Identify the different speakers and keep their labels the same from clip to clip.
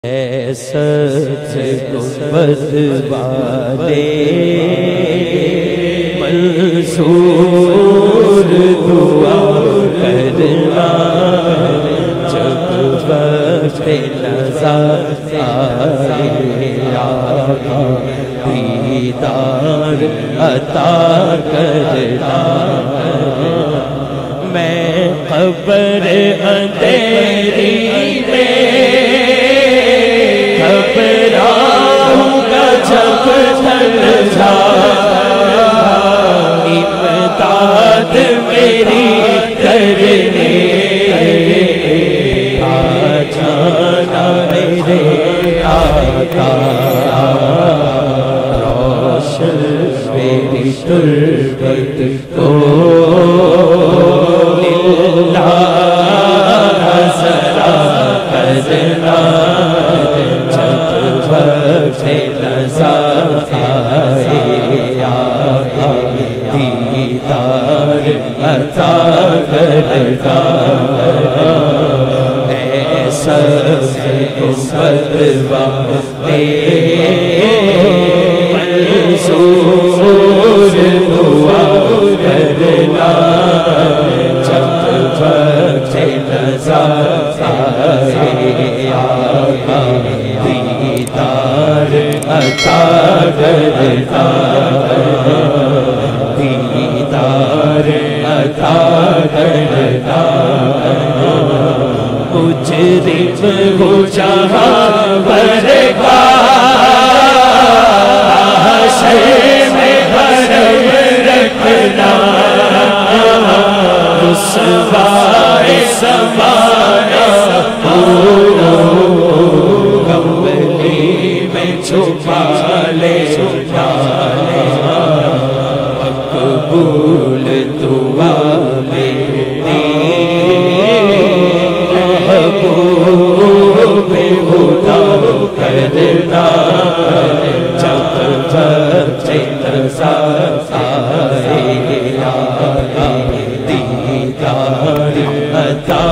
Speaker 1: اے سب گنبد والے منصور دعا کرنا جب وقت نظر آئے آقا دیدار عطا کرنا میں قبر اندھیری میں گھبراؤں گا جب تک امداد میری کرنے آ جانا میرے آقا روشن میری تربت کو للہ ذرا کرنا دیدار عطا کرنا اے سب گنبد والے منصور دعا کرنا جب وقت نظر آئے آقا دیدار عطا کرنا دیدار عطا کرنا مجرم ہو جہاں پر حشر میں حرم رکھنا رسوائے زمانہ کمبلی میں چھپا لے مقبول دعا میری محبوب خدا کرنا جب وقت نظر آئے آقا دیدار عطا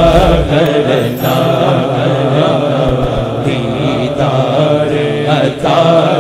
Speaker 1: کرنا دیدار عطا